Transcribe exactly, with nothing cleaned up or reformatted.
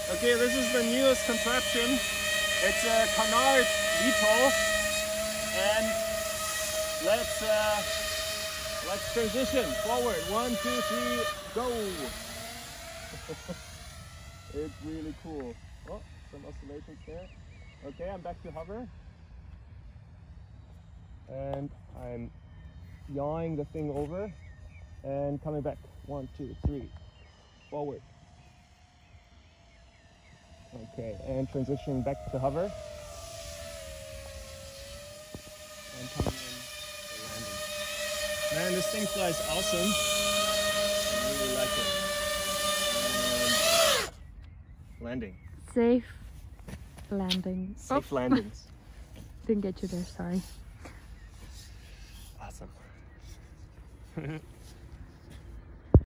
Okay, this is the newest contraption. It's a Canard V TOL, and let's uh, let's transition forward. One, two, three, go! It's really cool. Oh, some oscillations there. Okay, I'm back to hover, and I'm yawing the thing over and coming back. One, two, three, forward. Okay, and transitioning back to hover. And coming in for landing. Man, this thing flies awesome. I really like it. And landing. Safe landing. Safe oh. landings. Didn't get you there, sorry. Awesome.